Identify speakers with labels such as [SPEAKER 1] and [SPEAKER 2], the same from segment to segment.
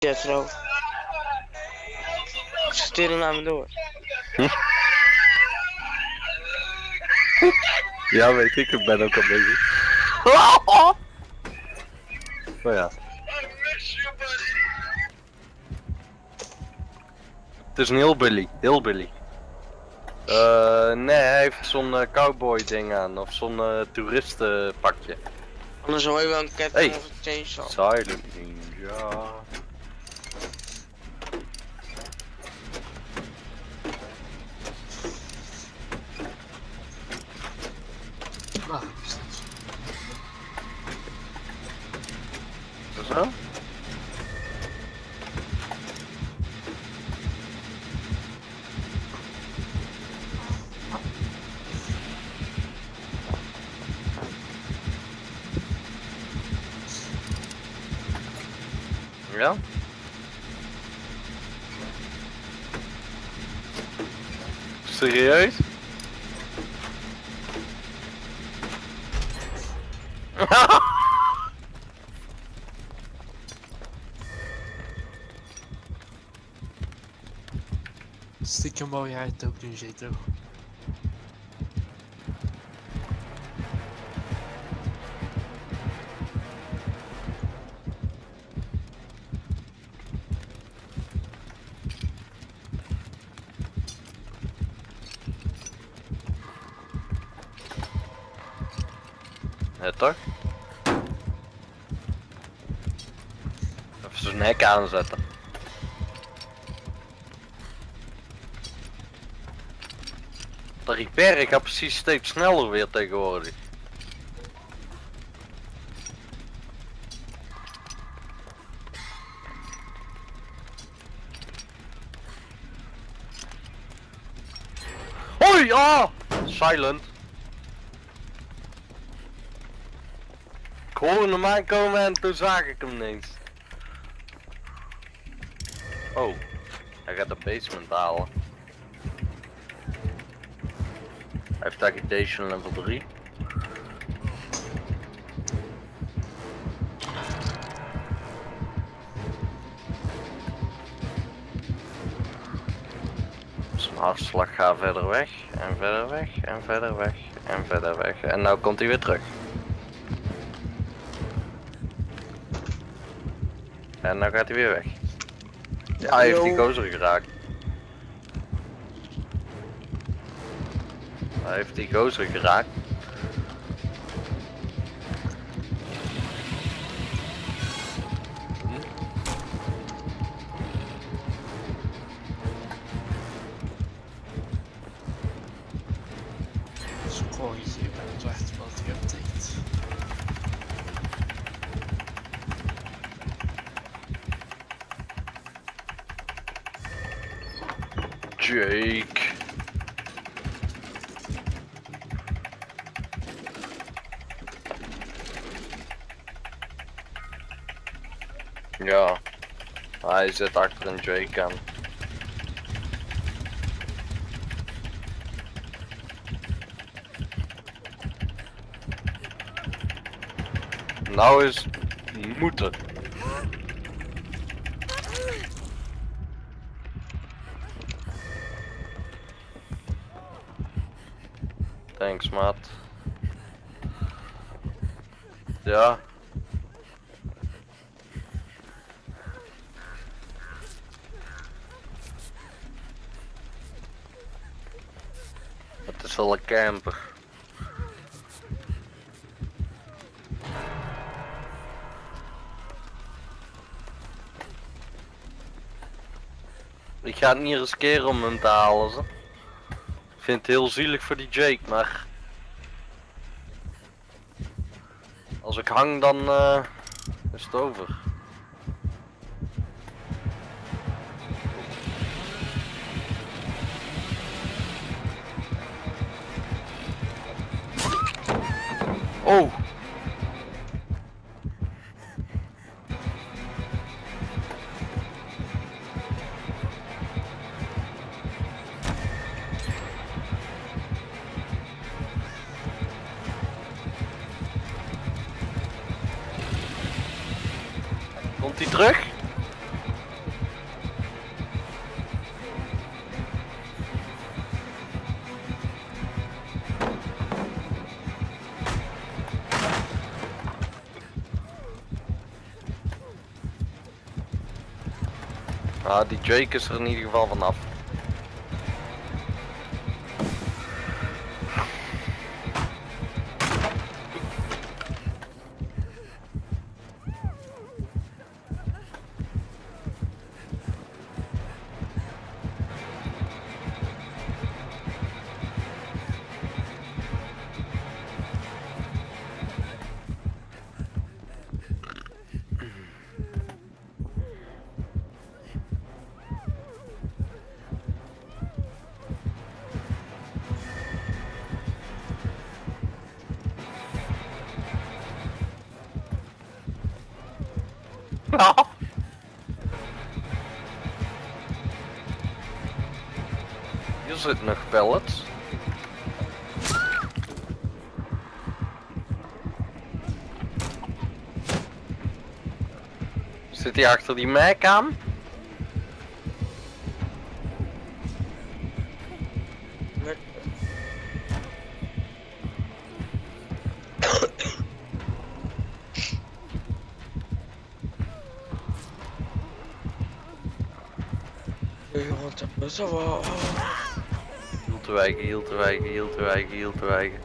[SPEAKER 1] Pietro. Ze sturen naar me door.
[SPEAKER 2] Ja, weet ik ben ook al bezig. Oh ja. Het is een hillbilly. Nee, hij heeft zo'n cowboy ding aan, of zo'n toeristenpakje.
[SPEAKER 1] Anders hoor je wel een ketting of een chainsaw.
[SPEAKER 2] Silent Ninja. Zo? Ja? Serieus?
[SPEAKER 3] Stiekem wou jij het ook doen, Zito.
[SPEAKER 2] Ja, toch? Even zijn nek aanzetten. De repair gaat precies steeds sneller weer tegenwoordig. Hoi! Ah! Silent. Ik hoorde hem aankomen en toen zag ik hem ineens. Oh, hij gaat de basement halen. Hij heeft agitation level 3. Zijn hartslag gaat verder weg en verder weg en verder weg en verder weg. En nou komt hij weer terug. En nou gaat hij weer weg. Ja, hij heeft die gozer geraakt. Hij heeft die gozer geraakt.
[SPEAKER 3] Scrooge, ik ben het echt wat die update.
[SPEAKER 2] Jake. Ja, hij zit achter een Jake aan. Nou is moeten. Thanks, maat. Ja. Het is wel een camper. Ik ga het niet riskeren om hem te halen. Zo. Ik vind het heel zielig voor die Jake, maar als ik hang dan is het over. Oh! Komt hij terug? Ah, die Drake is er in ieder geval vanaf. Hier zitten nog pallets. Zit hij achter die Mac aan?
[SPEAKER 1] Met... Wat de bus wel.
[SPEAKER 2] Heel te wijken, heel te wijken, heel te wijken, heel te wijken.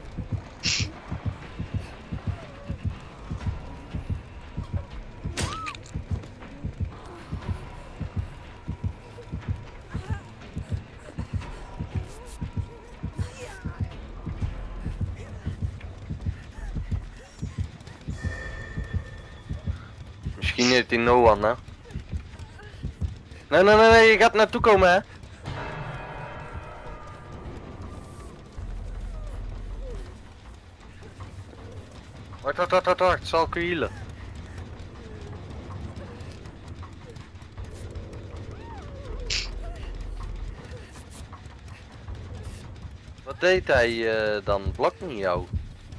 [SPEAKER 2] Misschien heeft hij no one, hè? Nee, nee, nee, nee, je gaat naartoe komen, hè? Wacht, wacht, wacht, wacht, wacht, zal ik u healen? Wat deed hij dan? Blokt niet jou?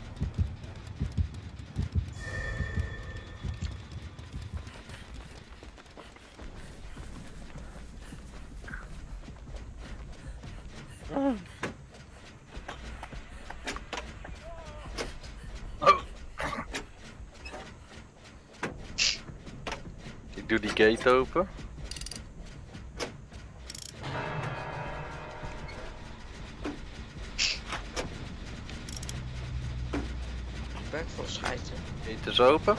[SPEAKER 2] Oh. Ik doe die gate open.
[SPEAKER 1] Ben ik vol scheißen.
[SPEAKER 2] Gate is open.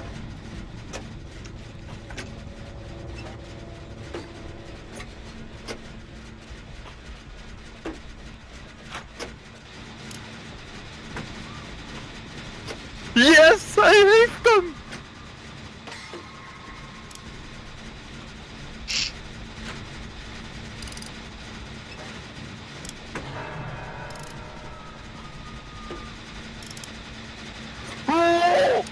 [SPEAKER 2] Yes, hij heeft hem! Oh!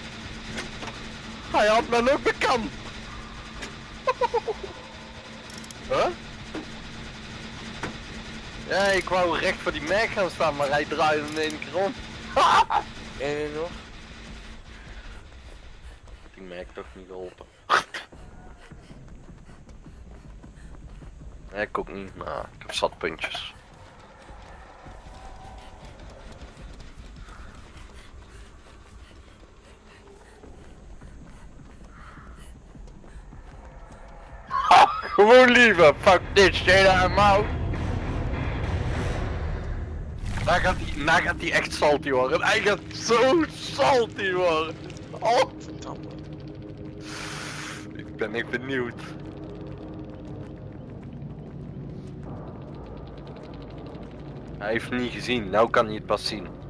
[SPEAKER 2] Hij had me ook bekend! Huh? Ja, ik wou recht voor die Mac gaan staan, maar hij draaide in één keer om.
[SPEAKER 1] En nog?
[SPEAKER 2] Die Mac toch niet geholpen. Nee, ik ook niet, maar ik heb zat puntjes. Gewoon liever, fuck dit shit out of mouth. Daar gaat hij echt salty worden. Hij gaat zo salty worden. Oh.
[SPEAKER 1] Verdamme.
[SPEAKER 2] Ik ben echt benieuwd. Hij heeft niet gezien, nou kan hij het pas zien.